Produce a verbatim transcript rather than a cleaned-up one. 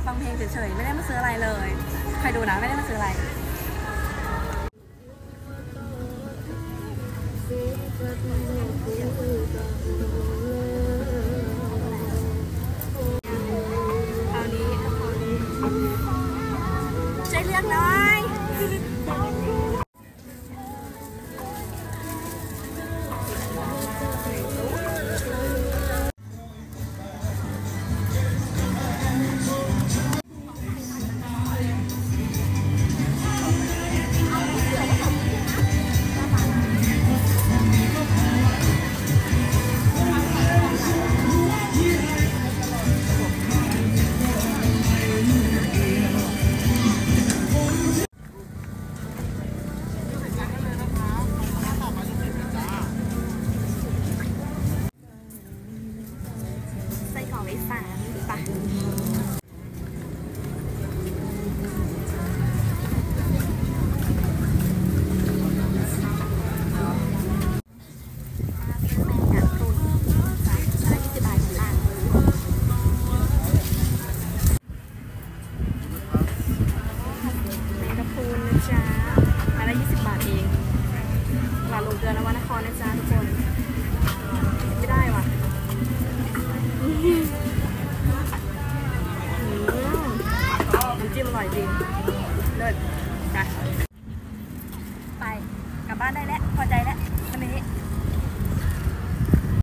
ฟังเพลงเฉยๆไม่ได้มาซื้ออะไรเลยใครดูนะไม่ได้มาซื้ออะไรเอานี้ใจเลือกน้อยสามปะจิ้มอร่อยจริงเลิศไปกลับบ้านได้แล้วพอใจแล้ว